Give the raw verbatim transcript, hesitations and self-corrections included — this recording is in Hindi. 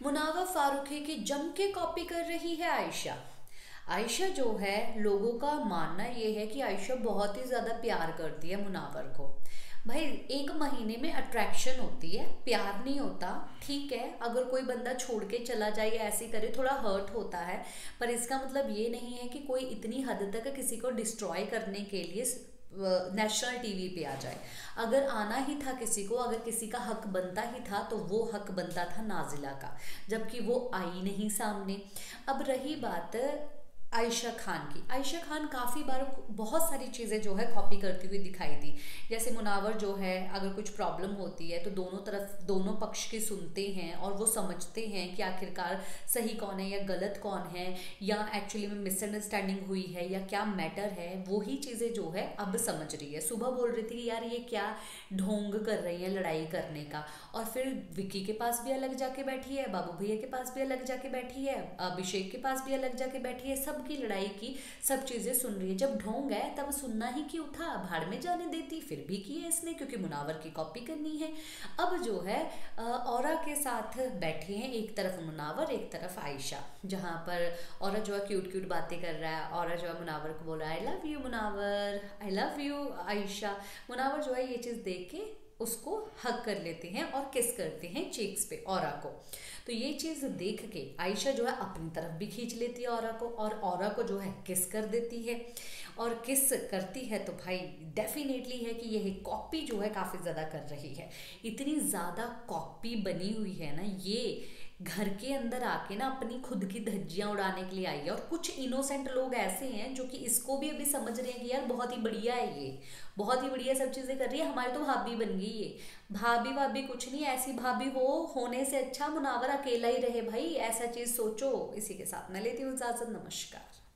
मुनावर फारूकी की जम के कॉपी कर रही है आयशा। आयशा जो है, लोगों का मानना ये है कि आयशा बहुत ही ज़्यादा प्यार करती है मुनावर को। भाई, एक महीने में अट्रैक्शन होती है, प्यार नहीं होता। ठीक है, अगर कोई बंदा छोड़ के चला जाए या ऐसे करे, थोड़ा हर्ट होता है, पर इसका मतलब ये नहीं है कि कोई इतनी हद तक किसी को डिस्ट्रॉय करने के लिए नेशनल टीवी पे आ जाए। अगर आना ही था किसी को, अगर किसी का हक बनता ही था, तो वो हक बनता था नाजिला का, जबकि वो आई नहीं सामने। अब रही बात आयशा खान की, आयशा खान काफ़ी बार बहुत सारी चीज़ें जो है कॉपी करती हुई दिखाई दी। जैसे मुनावर जो है, अगर कुछ प्रॉब्लम होती है तो दोनों तरफ दोनों पक्ष के सुनते हैं और वो समझते हैं कि आखिरकार सही कौन है या गलत कौन है, या एक्चुअली में मिसअंडरस्टैंडिंग हुई है या क्या मैटर है। वही चीज़ें जो है अब समझ रही है। सुबह बोल रही थी कि यार ये क्या ढोंग कर रही है लड़ाई करने का, और फिर विक्की के पास भी अलग जाके बैठी है, बाबू भैया के पास भी अलग जाके बैठी है, अभिषेक के पास भी अलग जाके बैठी है। सब की लड़ाई की सब चीजें सुन रही है। जब ढोंग है तब सुनना ही क्यों था, भाड़ में जाने देती। फिर भी की है इसने, क्योंकि मुनावर की कॉपी करनी है। अब जो है औरा के साथ बैठे हैं, एक तरफ मुनावर एक तरफ आयशा, जहां पर औरा जो है क्यूट क्यूट बातें कर रहा है। औरा जो है मुनावर को बोल रहा है I love you Munawar, I love you Ayesha. Munawar जो है ये चीज देख के उसको हक कर लेते हैं और किस करते हैं चीक्स पे औरा को। तो ये चीज़ देख के आयशा जो है अपनी तरफ भी खींच लेती है औरा को, और औरा को जो है किस कर देती है। और किस करती है तो भाई डेफिनेटली है कि यह कॉपी जो है काफ़ी ज़्यादा कर रही है। इतनी ज़्यादा कॉपी बनी हुई है ना, ये घर के अंदर आके ना अपनी खुद की धज्जियां उड़ाने के लिए आई है। और कुछ इनोसेंट लोग ऐसे हैं जो कि इसको भी अभी समझ रहे हैं कि यार बहुत ही बढ़िया है, ये बहुत ही बढ़िया सब चीज़ें कर रही है, हमारी तो भाभी बन गई ये। भाभी भाभी कुछ नहीं, ऐसी भाभी हो होने से अच्छा मुनावर अकेला ही रहे भाई, ऐसा चीज़ सोचो। इसी के साथ मैं लेती हूँ इजाज़त, नमस्कार।